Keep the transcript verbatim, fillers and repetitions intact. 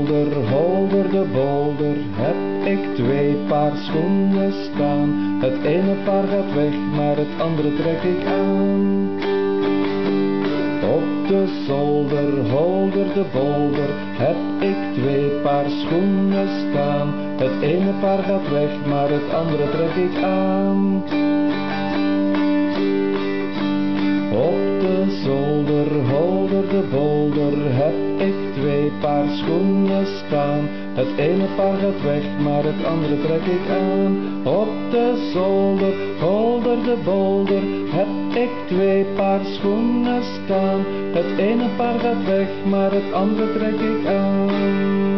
zolder, holder de bolder, heb ik twee paar schoenen staan. Het ene paar gaat weg, maar het andere trek ik aan. Op de zolder, holder de bolder, heb ik twee paar schoenen staan. Het ene paar gaat weg, maar het andere trek ik aan. Op de zolder, holder de bolder, heb ik twee paar schoenen staan. Het ene paar gaat weg, maar het andere trek ik aan. Op de zolder, holder de bolder, heb ik twee paar schoenen staan. Het ene paar gaat weg, maar het andere trek ik aan.